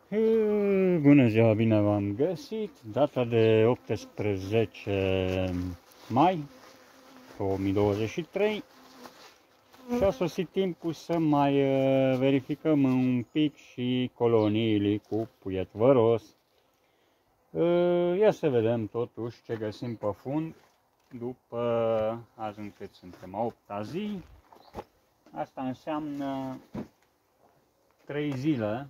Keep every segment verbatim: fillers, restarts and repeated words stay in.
Bună ziua, bine v-am găsit! Data de optsprezece mai două mii douăzeci și trei și a sosit timpul să mai verificăm un pic și coloniile cu puiet văros. Ia să vedem totuși ce găsim pe fund după azi încât suntem a opta zi. Asta înseamnă trei zile.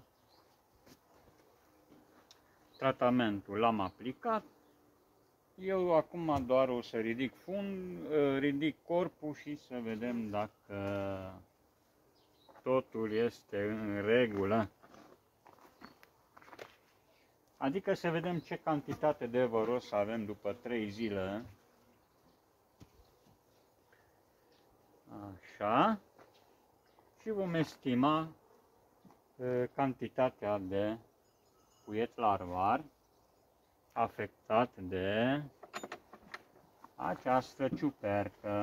Tratamentul l-am aplicat. Eu acum doar o să ridic fund, ridic corpul și să vedem dacă totul este în regulă. Adică să vedem ce cantitate de văros avem după trei zile. Așa. Și vom estima cantitatea de puiet larvar afectat de această ciupercă.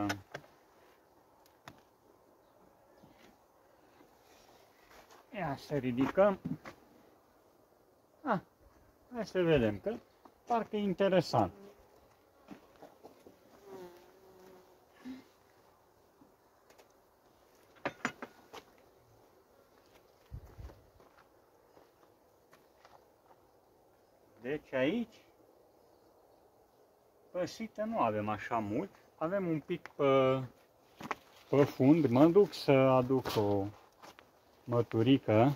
Ia să ridicăm. Ah, hai să vedem că parcă e interesant. Deci aici, păsită nu avem așa mult, avem un pic pe, pe fund. Mă duc să aduc o măturică.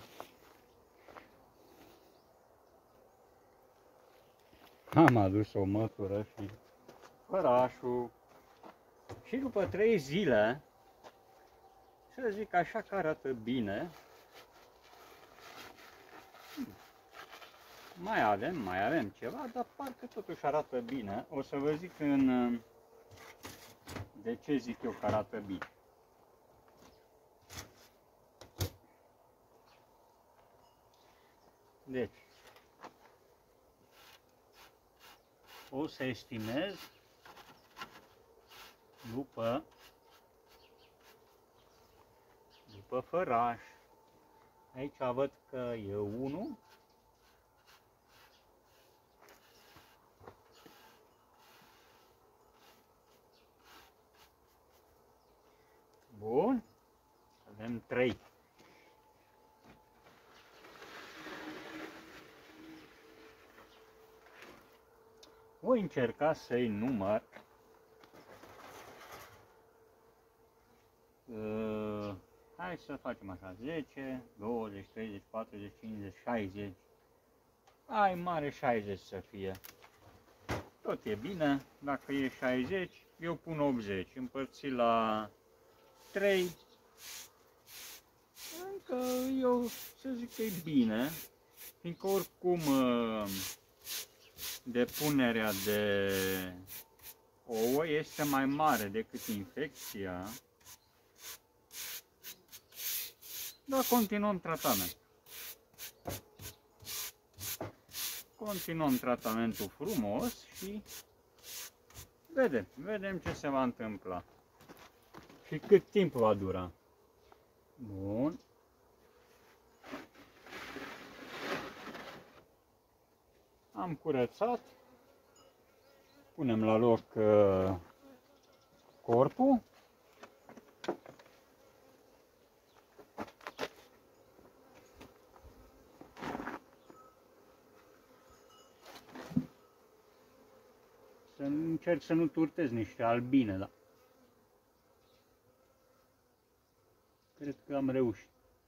Am adus o mătură și fărașul. Și după trei zile, să zic așa că arată bine. Mai avem, mai avem ceva, dar parcă totuși arată bine. O să vă zic în de ce zic eu că arată bine. Deci, o să estimez după, după făraș. Aici văd că e unu. Bun, avem trei. Voi încerca să-i număr. Uh, hai să facem așa, zece, douăzeci, treizeci, patruzeci, cincizeci, șaizeci. Hai mare șaizeci să fie. Tot e bine, dacă e șaizeci, eu pun optzeci, împărțit la trei. Încă eu să zic că e bine, fiindcă oricum depunerea de ouă este mai mare decât infecția. Dar continuăm tratamentul. Continuăm tratamentul frumos și vedem, vedem ce se va întâmpla și cât timp va dura. Bun. Am curățat. Punem la loc uh, corpul. Să încerc să nu turtez niște albine, da. Cred că am reușit.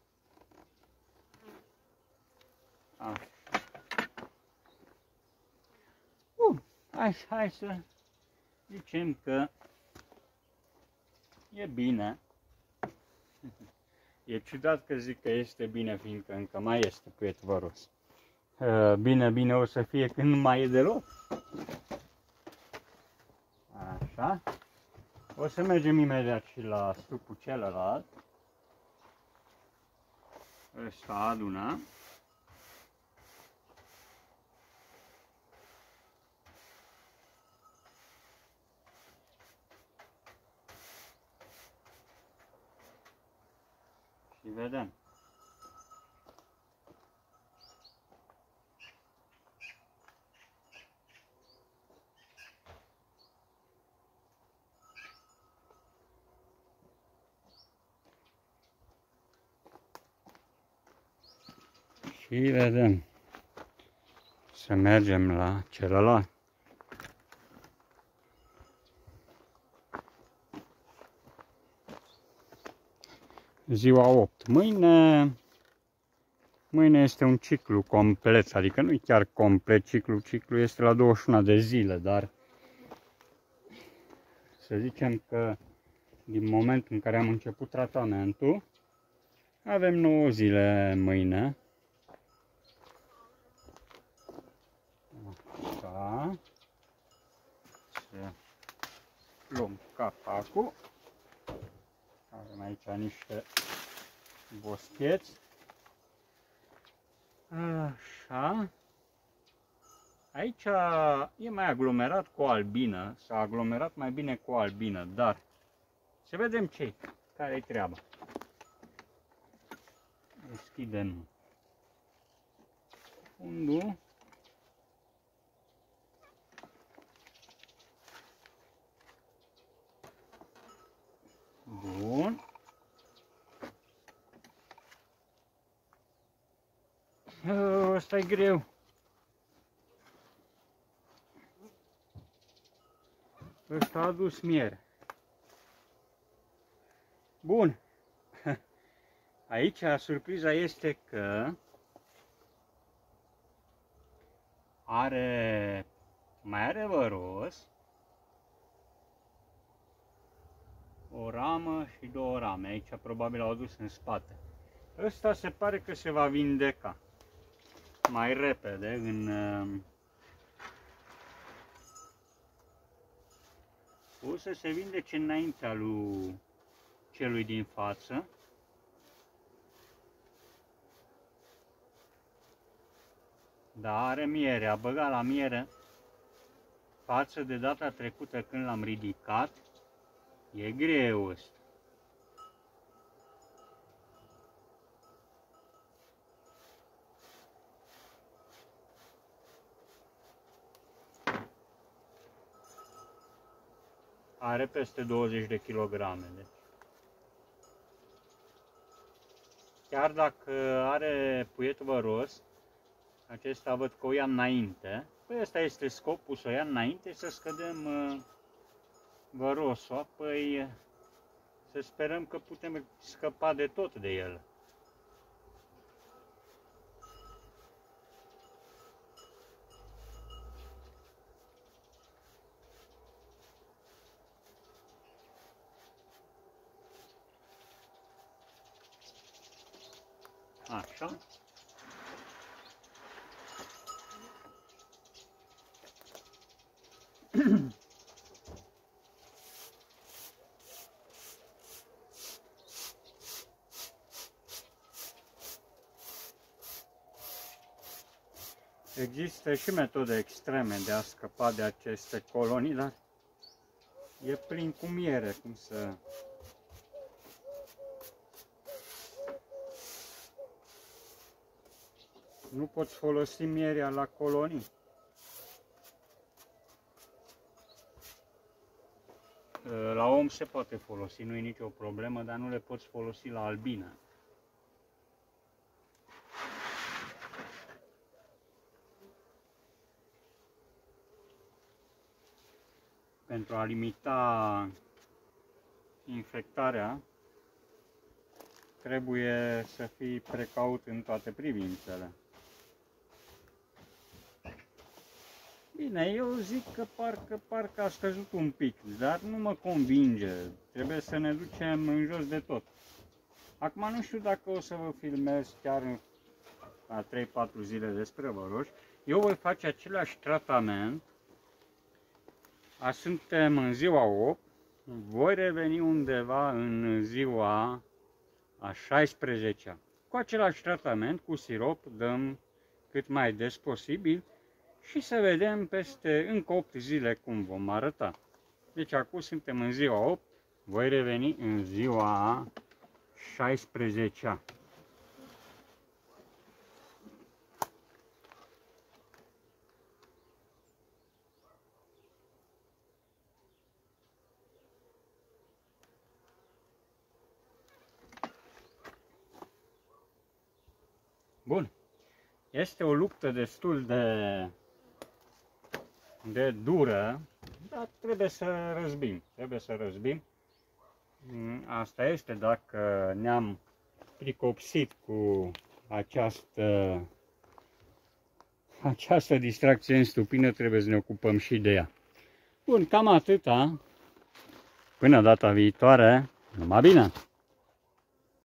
Așa. Bun, hai, hai să zicem că e bine. E ciudat că zic că este bine, fiindcă încă mai este puiet văros. Bine, bine o să fie când nu mai e deloc. Așa. O să mergem imediat și la stupul celălalt. Ăsta aduna. Și vedem. și vedem. Să mergem la celălalt. Ziua opt. Mâine, mâine este un ciclu complet, adică nu e chiar complet ciclu, ciclu este la douăzeci și unu de zile, dar să zicem că din momentul în care am început tratamentul, avem nouă zile mâine. Așa. Să luăm capacul. Avem aici niște boscheți. Așa. Aici e mai aglomerat cu albină, s-a aglomerat mai bine cu albină, dar să vedem ce care-i treaba. Deschidem fundul. Bun. Ăsta e greu. Ăsta a adus miere. Bun. Aici surpriza este că are, mai are văros, o ramă și două rame. Aici probabil au adus în spate. Ăsta se pare că se va vindeca mai repede în o să se vindece înaintea lui celui din față. Dar are miere, a băgat la miere față de data trecută când l-am ridicat. E greu ăsta. Are peste douăzeci de kilograme. Deci. Chiar dacă are puiet văros, acesta văd că o ia înainte. Păi ăsta este scopul, să o ia înainte, să scădem uh, vărosul. Apoi să sperăm că putem scăpa de tot de el. Așa. Există și metode extreme de a scăpa de aceste colonii, dar e plin cu miere, cum să... Nu poți folosi mierea la colonii. La om se poate folosi, nu e nicio problemă, dar nu le poți folosi la albină. Pentru a limita infectarea, trebuie să fii precaut în toate privințele. Bine, eu zic că parcă, parcă a scăzut un pic, dar nu mă convinge. Trebuie să ne ducem în jos de tot. Acum nu știu dacă o să vă filmez chiar la trei patru zile despre văroși. Eu voi face același tratament. A, suntem în ziua opt. Voi reveni undeva în ziua a șaisprezecea. Cu același tratament, cu sirop, dăm cât mai des posibil. Și să vedem peste încă opt zile cum vom arăta. Deci acum suntem în ziua opt, voi reveni în ziua șaisprezecea. Bun. Este o luptă destul de, de dură, dar trebuie să răzbim. Trebuie să răzbim. Asta este, dacă ne-am pricopsit cu această, această distracție în stupină, trebuie să ne ocupăm și de ea. Bun, cam atâta. Până data viitoare, numai bine!